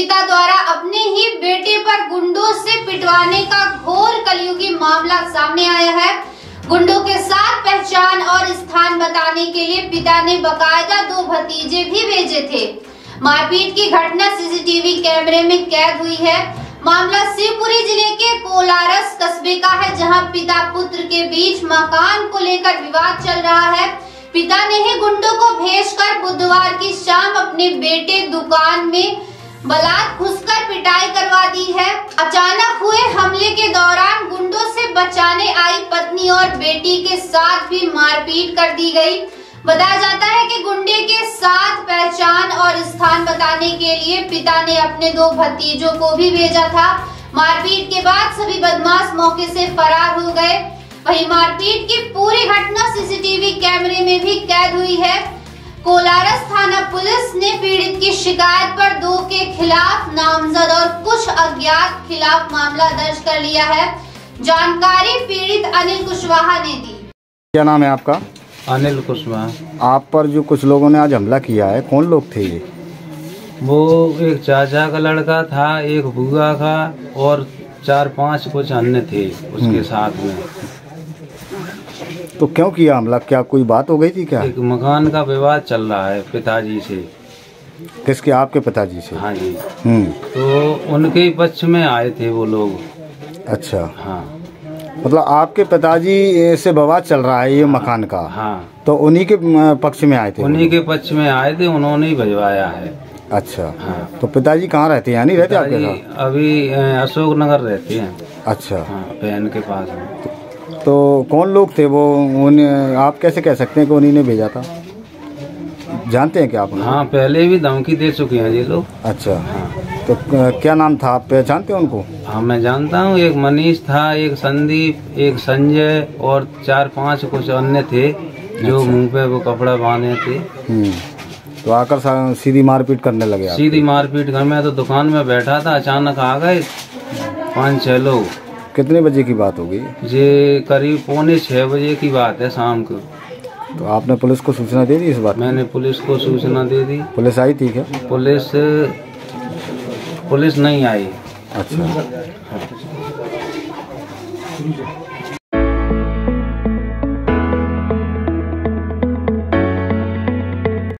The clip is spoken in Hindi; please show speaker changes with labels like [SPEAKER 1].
[SPEAKER 1] पिता द्वारा अपने ही बेटे पर गुंडों से पिटवाने का घोर कलयुगी मामला सामने आया है। गुंडों के साथ पहचान और स्थान बताने के लिए पिता ने बकायदा 2 भतीजे भी भेजे थे। मारपीट की घटना सीसीटीवी कैमरे में कैद हुई है। मामला शिवपुरी जिले के कोलारस कस्बे का है, जहां पिता पुत्र के बीच मकान को लेकर विवाद चल रहा है। पिता ने ही गुंडों को भेजकर बुधवार की शाम अपने बेटे दुकान में बलात् घुसकर पिटाई करवा दी है। अचानक हुए हमले के दौरान गुंडों से बचाने आई पत्नी और बेटी के साथ भी मारपीट कर दी गई। बताया जाता है कि गुंडे के साथ पहचान और स्थान बताने के लिए पिता ने अपने 2 भतीजों को भी भेजा था। मारपीट के बाद सभी बदमाश मौके से फरार हो गए। वहीं मारपीट की पूरी घटना सीसीटीवी कैमरे में भी कैद हुई है। कोलारस थाना पुलिस ने पीड़ित की शिकायत पर 2 के खिलाफ नामजद और कुछ अज्ञात खिलाफ मामला दर्ज कर लिया है। जानकारी पीड़ित अनिल कुशवाहा ने दी।
[SPEAKER 2] क्या नाम है आपका?
[SPEAKER 3] अनिल कुशवाहा।
[SPEAKER 2] आप पर जो कुछ लोगों ने आज हमला किया है, कौन लोग थे ये?
[SPEAKER 3] वो एक चाचा का लड़का था, एक बुआ का और 4-5 कुछ अन्य थे उसके साथ में।
[SPEAKER 2] तो क्यों किया हमला? क्या कोई बात हो गई थी क्या?
[SPEAKER 3] एक मकान का विवाद चल रहा है पिताजी से।
[SPEAKER 2] किसके? आपके पिताजी से?
[SPEAKER 3] हाँ जी। तो उनके पक्ष में आए थे वो लोग।
[SPEAKER 2] अच्छा।
[SPEAKER 3] हाँ,
[SPEAKER 2] मतलब आपके पिताजी से विवाद चल रहा है ये मकान का?
[SPEAKER 3] हाँ।
[SPEAKER 2] तो उन्हीं के पक्ष में आए थे?
[SPEAKER 3] उन्हीं के पक्ष में आए थे, उन्होंने ही भिजवाया है।
[SPEAKER 2] अच्छा।
[SPEAKER 3] हाँ।
[SPEAKER 2] तो पिताजी कहाँ रहते हैं? यहाँ नहीं रहते आपके साथ?
[SPEAKER 3] अभी अशोक नगर रहते हैं।
[SPEAKER 2] अच्छा।
[SPEAKER 3] हाँ, बहन के पास में।
[SPEAKER 2] तो कौन लोग थे वो? उन्हें आप कैसे कह सकते हैं कि उन्हीं ने भेजा था? जानते हैं क्या आप?
[SPEAKER 3] हाँ, पहले भी धमकी दे चुके हैं ये लोग।
[SPEAKER 2] अच्छा।
[SPEAKER 3] हाँ।
[SPEAKER 2] तो क्या नाम था? आप पहचानते हैं उनको?
[SPEAKER 3] हाँ, मैं जानता हूँ। एक मनीष था, एक संदीप, एक संजय और 4-5 कुछ अन्य थे जो
[SPEAKER 2] अच्छा।
[SPEAKER 3] मुंह पे वो कपड़ा बांधे थे।
[SPEAKER 2] तो आकर सीधी मारपीट करने लगे?
[SPEAKER 3] सीधी मारपीट कर, मैं तो दुकान में बैठा था, अचानक आ गए 5-6 लोग।
[SPEAKER 2] कितने बजे की बात हो गई?
[SPEAKER 3] ये करीब 5:45 बजे की बात है शाम को।
[SPEAKER 2] तो आपने पुलिस को सूचना दे दी इस बात?
[SPEAKER 3] मैंने पुलिस को सूचना दे दी।
[SPEAKER 2] पुलिस आई थी क्या?
[SPEAKER 3] पुलिस नहीं आई।
[SPEAKER 2] अच्छा।